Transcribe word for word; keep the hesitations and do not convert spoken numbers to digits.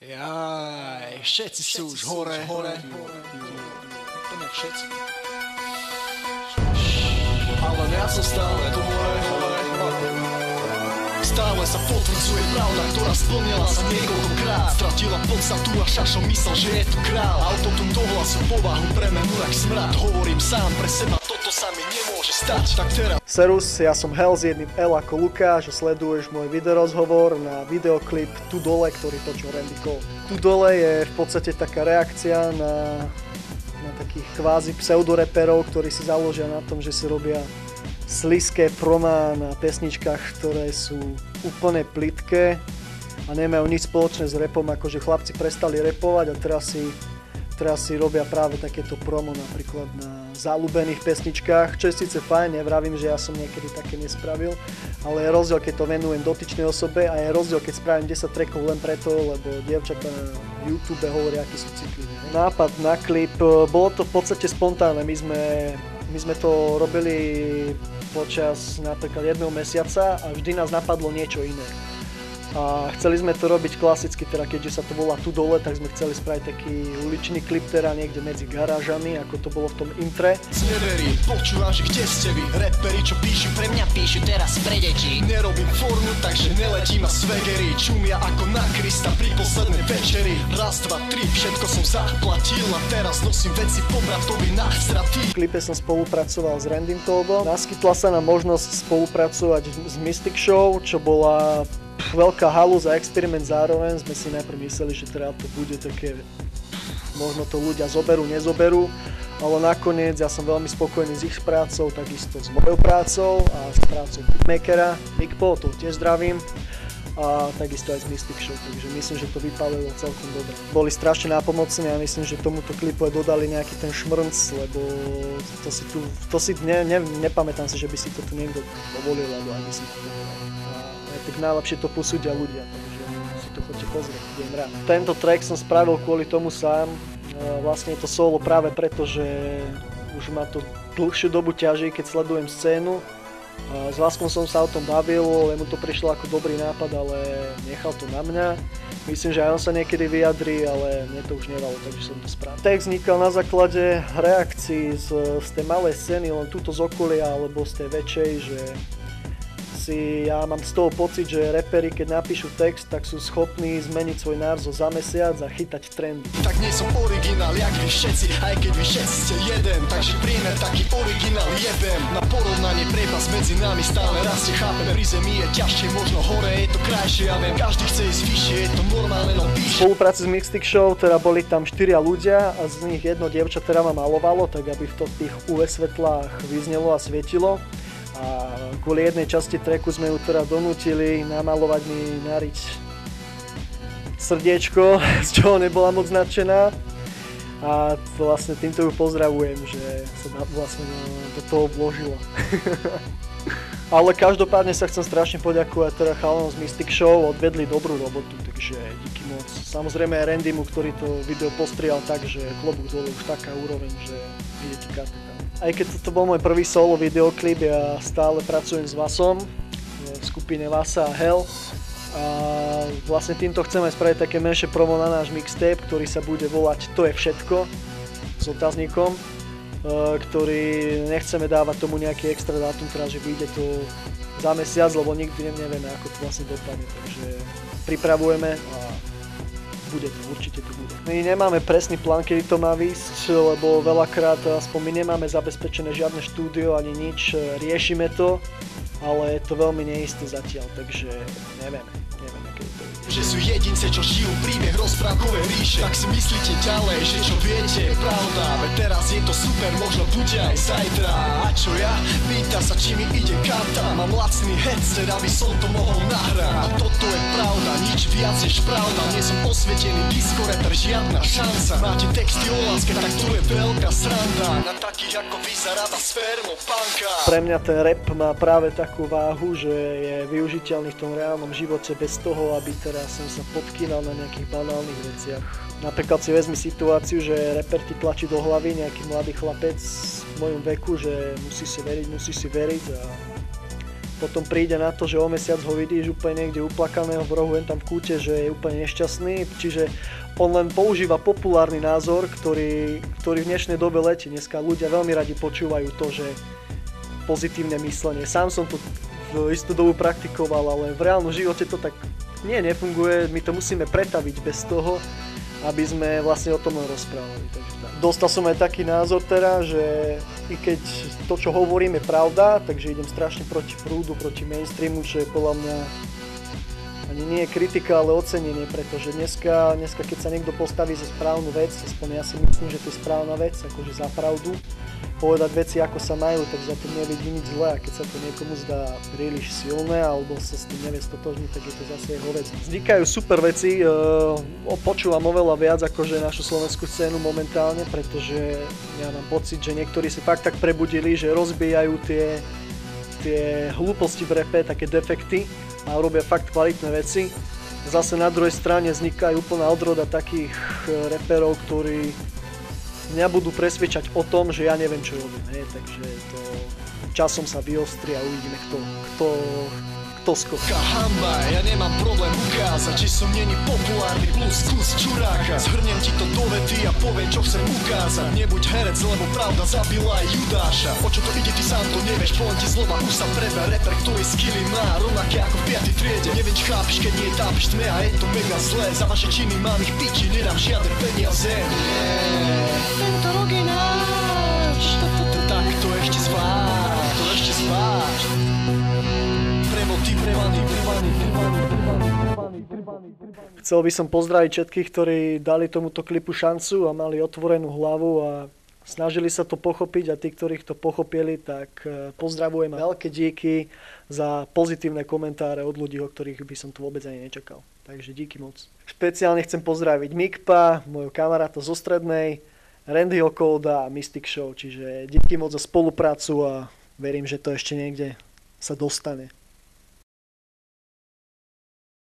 Jaj, všetci sú už hore, hore, úplne všetci. Ale ja som stále tu hore, hore, hore. Stále sa potvrdzuje pravda, ktorá splnila sa niekoľkokrát. Stratila podstatu a šašom myslel, že je tu král. Autotune do hlasu, povahu premenu jak smrad. Hovorím sám pre seba, toto sa mi nemôže stať. Tak teraz Serus, ja som Hell s jedným L ako Lukáš a sleduješ môj videorozhovor na videoklip Tu dole, ktorý točil Randy Cole. Tu dole je v podstate taká reakcia na, na takých kvázi pseudoreperov, ktorí si založia na tom, že si robia slizké promá na pesničkách, ktoré sú úplne plitké a nemajú nič spoločné s rapom, akože chlapci prestali rapovať a teraz si, teraz si robia práve takéto promo napríklad na zaľúbených pesničkách, čo je síce fajn, nevravím, že ja som niekedy také nespravil, ale je rozdiel, keď to venujem dotyčnej osobe a je rozdiel, keď spravím desať trackov len preto, lebo dievčatá na YouTube hovoria, akí sú citliví. Nápad na klip, bolo to v podstate spontánne, my sme, my sme to robili počas napríklad jedného mesiaca a vždy nás napadlo niečo iné. A chceli sme to robiť klasicky, teda keďže sa to volá Tu dole, tak sme chceli spraviť taký uličný klip, teda niekde medzi garážami, ako to bolo v tom intre. Neverí, počúvam, že kde ste vy, reperi, čo píšu, pre mňa píšu teraz pre deti. Nerobím formu, takže neletím na svegery, čumia ako na Krista pri poslednej večeri. Raz, dva, tri, všetko som zaplatil a teraz nosím veci po bratovi na straty. V klipe som spolupracoval s Randym Toldom, naskytla sa nám možnosť spolupracovať s Mystic Show, čo bola veľká halúz a experiment zároveň. Sme si najprv mysleli, že teda to bude také, možno to ľudia zoberú, nezoberú, ale nakoniec ja som veľmi spokojný s ich prácou, takisto s mojou prácou a s prácou beatmakera, Mikpo, to tiež zdravím, a takisto aj z Mystic Show, takže myslím, že to vypálilo celkom dobre. Boli strašne nápomocní a myslím, že tomuto klipu aj dodali nejaký ten šmrnc, lebo to si tu, to si, ne, ne, nepamätám si, že by si to tu niekto povolil, alebo aby si to tak najlepšie to posúdia ľudia, takže si to chodte pozrieť, budem rád. Tento track som spravil kvôli tomu sám, vlastne je to solo práve preto, že už ma to dlhšiu dobu ťaží, keď sledujem scénu. S Vaskom som sa o tom bavil, mu to prišlo ako dobrý nápad, ale nechal to na mňa. Myslím, že aj on sa niekedy vyjadrí, ale mne to už nevalo, takže som to spravil. Text vznikal na základe reakcií z, z tej malej scény, len túto z okolia alebo z tej väčšej, že si, ja mám z toho pocit, že reperi, keď napíšu text, tak sú schopní zmeniť svoj názov za mesiac a chytať trendy. Tak nie som originál, jak vy všetci, aj keď vy všetci ste jeden, takže priemer taký originál jebem. Na porovnanie priepas medzi nami stále rastie, chápem, pri zemi je ťažšie, možno hore je to krajšie, ja viem, každý chce ísť vyššie, je to normálne, no píše. V spolupráci s Mystic Show teda boli tam štyria ľudia a z nich jedno dievča teda ma malovalo, tak aby v tých ú vé svetlách vyznelo a svietilo. A kvôli jednej časti tracku sme ju teda donútili namalovať mi nariť srdiečko, z čoho nebola moc nadšená. A vlastne týmto ju pozdravujem, že sa vlastne do toho vložila. Ale každopádne sa chcem strašne poďakovať teda chalanom z Mystic Show, odvedli dobrú robotu, takže díky moc. Samozrejme aj Randymu, ktorý to video postrial tak, že klobúk dole už taká úroveň, že ide ti karty tam. Aj keď toto bol môj prvý solo videoklip, ja stále pracujem s Vasom, v skupine Vasa a Hell. A vlastne týmto chceme spraviť také menšie promo na náš mixtape, ktorý sa bude volať To je všetko, s otáznikom, ktorý nechceme dávať tomu nejaký extra dátum, teda že vyjde to za mesiac, lebo nikdy nevieme, ako to vlastne dopadne, takže pripravujeme a bude to, určite to bude. My nemáme presný plán, kedy to má výjsť, lebo veľakrát aspoň my nemáme zabezpečené žiadne štúdio ani nič, riešime to, ale je to veľmi neisté zatiaľ, takže nevieme, nevieme, kedy to vyjde. Že sú jedince, čo žijú príbeh rozprávkovej ríše, tak si myslíte ďalej, že čo viete je pravda, veď teraz je to super, možno bude aj zajtra. A čo ja? Pýta sa, či mi ide karta, mám lacný headset, aby som to mohol nahrať. A toto je pravda, nič viac než pravda, nie som osvietený disco rapper, žiadna šanca. Máte texty o láske, tak to je veľká sranda, na takých ako vy zarába sférno punka. Pre mňa ten rap má práve takú váhu, že je využiteľný v tom reálnom živote bez toho, aby teraz som sa podkýnal na nejakých banálnych veciach. Napríklad si vezmi situáciu, že reper ti tlačí do hlavy nejaký mladý chlapec v mojom veku, že musí si veriť, musí si veriť a potom príde na to, že o mesiac ho vidíš úplne niekde uplakaného v rohu, len tam v kúte, že je úplne nešťastný, čiže on len používa populárny názor, ktorý, ktorý v dnešnej dobe letí. Dneska ľudia veľmi radi počúvajú to, že pozitívne myslenie. Sám som to v istú dobu praktikoval, ale v reálnom živote to tak nie, nefunguje. My to musíme pretaviť bez toho, aby sme vlastne o tom len rozprávali. Takže tak. Dostal som aj taký názor teraz, že i keď to, čo hovorím, je pravda, takže idem strašne proti prúdu, proti mainstreamu, čo je podľa mňa ani nie je kritika, ale ocenenie, pretože dneska, dneska keď sa niekto postaví za správnu vec, aspoň ja si myslím, že to je správna vec, akože za pravdu, povedať veci, ako sa majú, tak za to nevidí nič zlé, a keď sa to niekomu zdá príliš silné, alebo sa s tým nevie stotožniť, tak je to zase jeho vec. Vznikajú super veci, e, počúvam oveľa viac akože našu slovenskú scénu momentálne, pretože ja mám pocit, že niektorí si fakt tak prebudili, že rozbijajú tie, tie hlúposti v rape, také defekty, a robia fakt kvalitné veci. Zase na druhej strane vznikajú úplná odroda takých reperov, ktorí mňa budú presvedčať o tom, že ja neviem, čo robím. Hej. Takže to časom sa vyostri a uvidíme, kto, kto, kto skočí. Hamba, ja nemám problém ukázať, či som není populárny plus kus čuráka. Zhrniem ti to do vety a poviem, čo chcem ukázať. Nebuď herec, lebo pravda zabila aj Judáša. O čo to ide, ty sám to nevieš, poviem ti slova, už sa prebe reper, ktorý skilly má rovnaké ako v piatej triede. Neviem, či chápiš, keď nie tápiš tme a je to mega zlé. Za vaše činy mám ich piči, nedám žiadne peniaze. Tento rok je náš. Tak to ešte zváž, to ešte zváž. Chcel by som pozdraviť všetkých, ktorí dali tomuto klipu šancu a mali otvorenú hlavu a snažili sa to pochopiť, a tí, ktorých to pochopili, tak pozdravujem a veľké díky za pozitívne komentáre od ľudí, o ktorých by som to vôbec ani nečakal. Takže díky moc. Špeciálne chcem pozdraviť Mikpa, môjho kamaráta zo Strednej, Randyho Colda a Mystic Show, čiže díky moc za spoluprácu a verím, že to ešte niekde sa dostane.